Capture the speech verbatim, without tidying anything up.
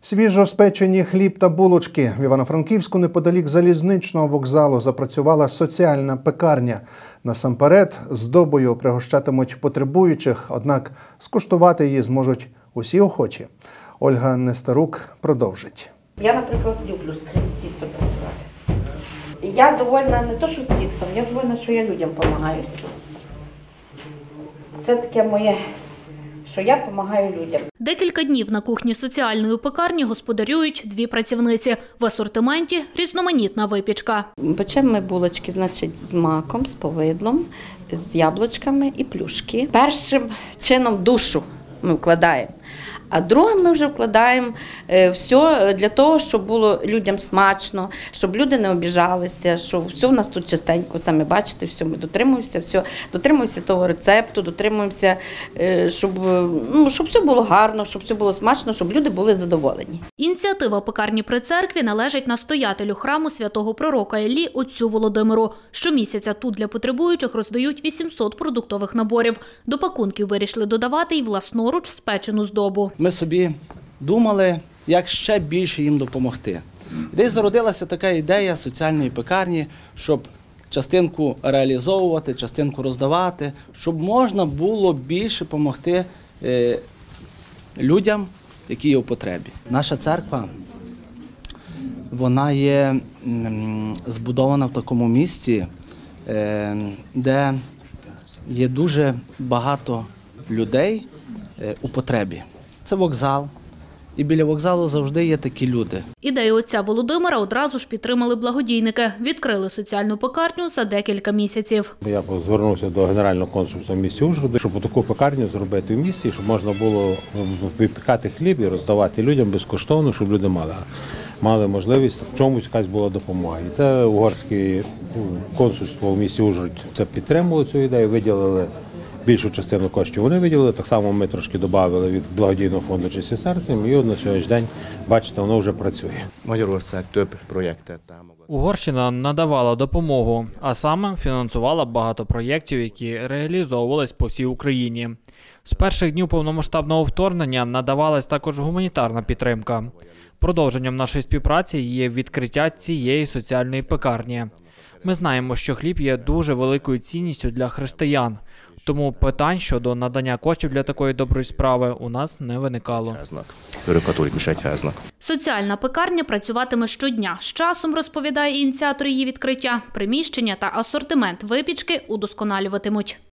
Свіжоспечені хліб та булочки. В Івано-Франківську неподалік залізничного вокзалу запрацювала соціальна пекарня. Насамперед, здобою пригощатимуть потребуючих, однак скуштувати її зможуть усі охочі. Ольга Нестерук продовжить. Я, наприклад, люблю з тістом працювати. Я довольна не то, що з тістом, я довольна, що я людям допомагаю. Це таке моє, що я допомагаю людям. Декілька днів на кухні соціальної пекарні господарюють дві працівниці. В асортименті різноманітна випічка. Печемо ми булочки, значить, з маком, з повидлом, з яблучками і плюшки. Першим чином душу ми вкладаємо. А другим ми вже вкладаємо все для того, щоб було людям смачно, щоб люди не обіжалися, що все в нас тут частенько, самі бачите, все, ми дотримуємося, все, дотримуємося того рецепту, дотримуємося, щоб, ну, щоб все було гарно, щоб все було смачно, щоб люди були задоволені. Ініціатива пекарні при церкві належить настоятелю храму святого пророка Іллі отцю Володимиру. Щомісяця тут для потребуючих роздають вісімсот продуктових наборів. До пакунків вирішили додавати й власноруч спечену здобу. Ми собі думали, як ще більше їм допомогти. Десь зародилася така ідея соціальної пекарні, щоб частинку реалізовувати, частинку роздавати, щоб можна було більше допомогти людям, які є у потребі. Наша церква, вона є збудована в такому місці, де є дуже багато людей у потребі. Це вокзал, і біля вокзалу завжди є такі люди. Ідею отця Володимира одразу ж підтримали благодійники. Відкрили соціальну пекарню за декілька місяців. Я звернувся до Генерального консульства в місті Ужгороді, щоб таку пекарню зробити в місті, щоб можна було випікати хліб і роздавати людям безкоштовно, щоб люди мали, мали можливість, в чомусь якась була допомога. І це угорське консульство в місті Ужгороді це підтримало цю ідею, виділили більшу частину коштів вони виділили, так само ми трошки додали від благодійного фонду «Чисте серце», і от на сьогоднішній день, бачите, воно вже працює. Угорщина надавала допомогу, а саме фінансувала багато проєктів, які реалізовувались по всій Україні. З перших днів повномасштабного вторгнення надавалась також гуманітарна підтримка. Продовженням нашої співпраці є відкриття цієї соціальної пекарні. Ми знаємо, що хліб є дуже великою цінністю для християн, тому питань щодо надання коштів для такої доброї справи у нас не виникало. Соціальна пекарня працюватиме щодня. З часом, розповідає ініціатор її відкриття, приміщення та асортимент випічки удосконалюватимуть.